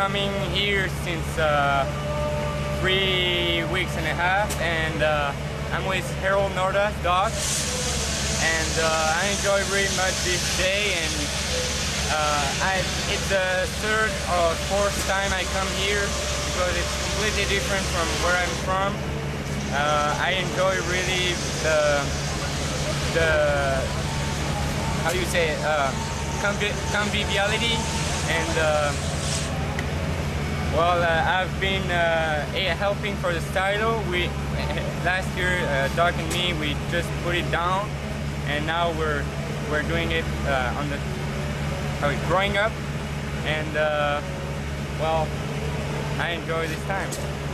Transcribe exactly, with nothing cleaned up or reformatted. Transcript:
coming here since uh, three weeks and a half, and uh, I'm with Harold Norda's dog, and uh, I enjoy very much this day. And uh, I, it's the third or fourth time I come here because it's completely different from where I'm from. Uh, I enjoy really the the how do you say it, uh, convi conviviality, and uh, well, uh, I've been uh, helping for the stylo. We last year, uh, Doc and me, we just put it down, and now we're we're doing it uh, on the how it growing up, and uh, well, I enjoy this time.